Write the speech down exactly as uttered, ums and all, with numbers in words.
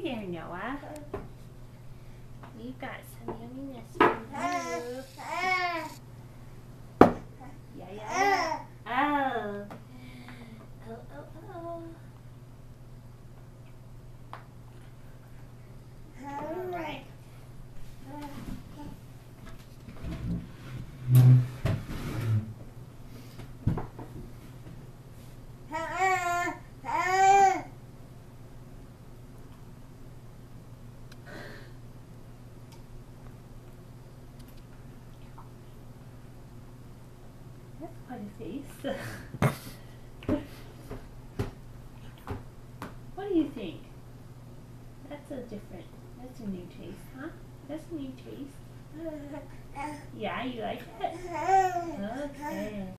there, Noah. We've got some yumminess for you. Yeah, yeah, yeah. Oh. Oh, oh, oh. All right. That's quite a face. What do you think? That's a different, that's a new taste, huh? That's a new taste. Yeah, you like it? Okay.